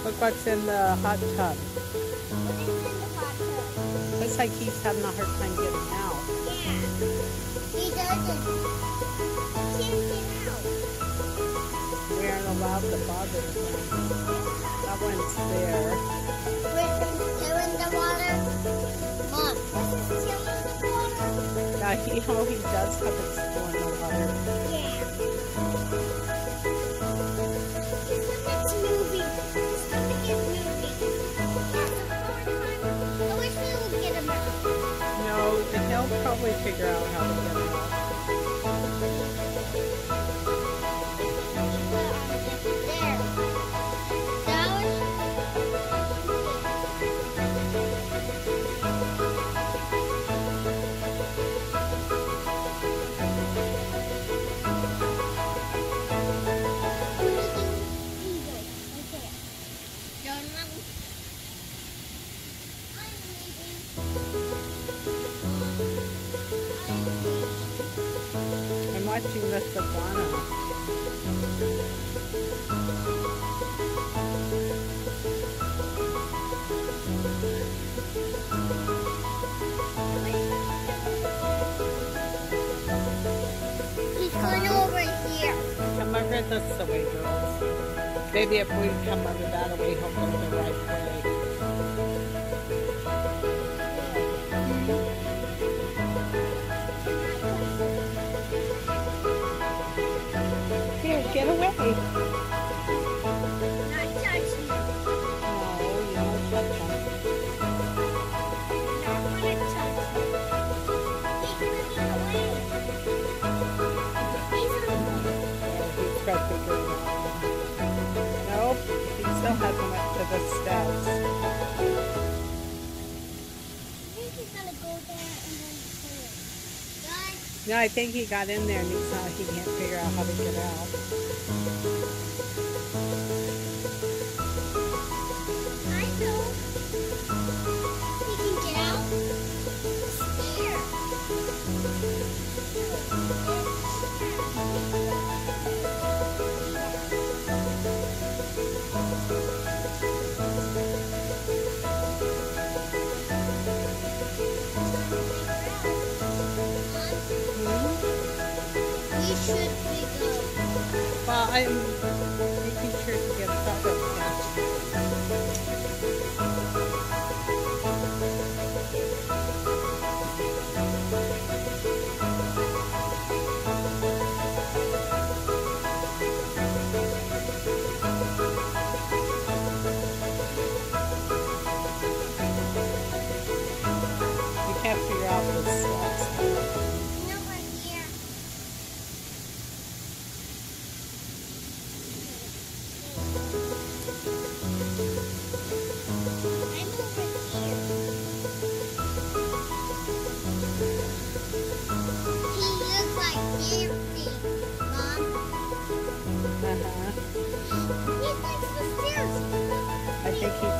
Look what's in the hot tub. What is in the hot tub? Looks like he's having a hard time getting out. Yeah. He doesn't. He can't get out. We aren't allowed to bother him. That one's there. Where's him still in the water? Mom, is he still in the water? Yeah, he does have it still in the water. Yeah. His stomach's moving. His stomach is moving. That's a hard time. I wish we would get him out. No, and he'll probably figure out how to get out. There. That was... I'm watching this iguana. He's going over here. Come over this way, girls. Maybe if we come over that way, he'll go the right way. Here, get away. Not touch me. No, you don't touch him. Not gonna touch me. He's moving away. He's moving. He's got to go. Nope, he still hasn't went to the steps. I think he's gonna go there and then clear. Guys, No, I think he got in there and he can't figure out how to get out. I know. He can get out. He's here. We should we go? Well, I'm making sure to get stuff up We can't figure out the steps. No, we're here. I'm over here. He looks like dancing, Mom. Uh-huh. He likes the stairs. I think he